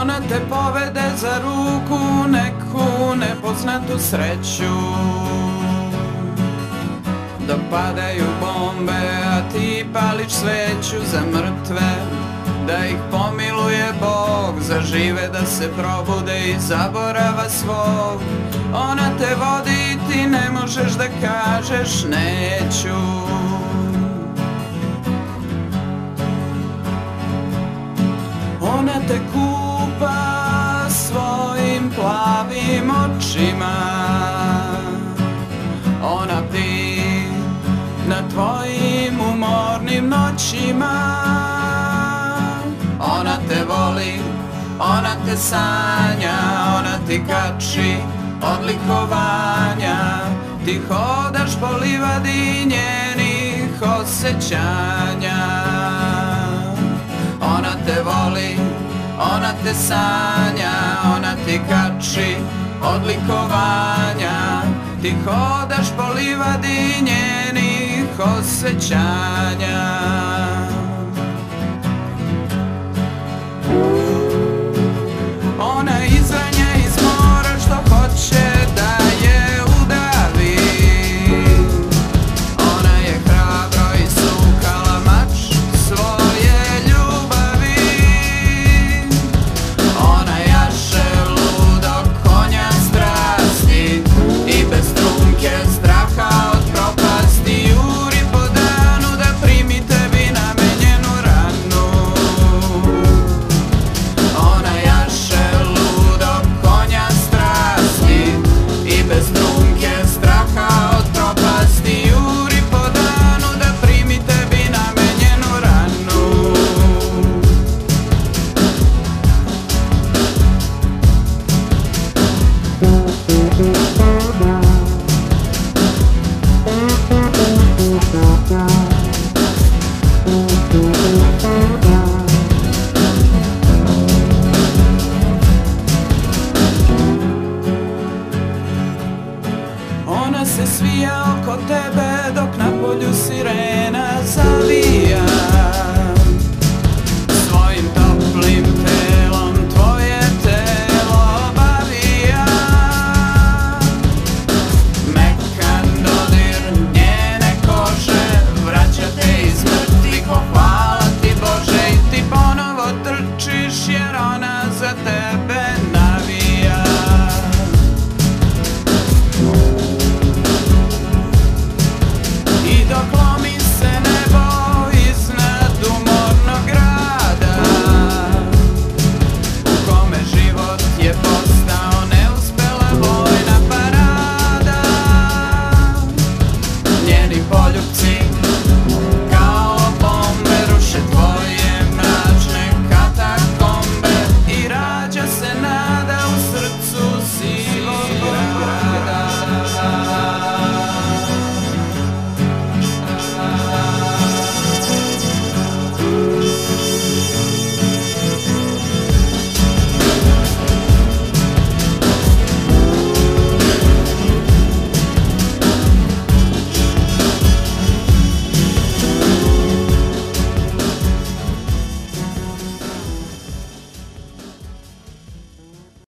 Ona te povede za ruku neku nepoznatu sreću, dok padaju bombe, a ti pališ sveću za mrtve, da ih pomiluje Bog, za žive da se probude iz zaborava svog. Ona te vodi i ti ne možeš da kažeš neću. Ona te kupa svojim plavim očima, ona pti na tvojim umornim noćima. Ona te voli, ona te sanja, ona ti kači odlikovanja. Ti hodaš po livadi njenih osjećanja. Ona te voli, ona te sanja, ona ti kači odlikovanja. Ti hodaš po livadi njenih osjećanja. Ona izranja iz mora što hoće da je udavi. Ona je hrabro isukala mač svoje ljubavi. Ona jaše ludo konja strasti i bez trunke straha od propasti juri po danu da primi tebi namenjenu ranu. Ona jaše bez trunke straha od propasti juri po danu da primi tebi namenjenu ranu. Ona se svija oko tebe dok na polju sirena zavija. Svojim toplim telom tvoje telo obavija. Mekan dodir njene kože vraća te iz mrtvih, hvala ti Bože. I ti ponovo trčiš jer ona za tebe navija. Dok lomi se nebo iznad umornog grada, u kome život je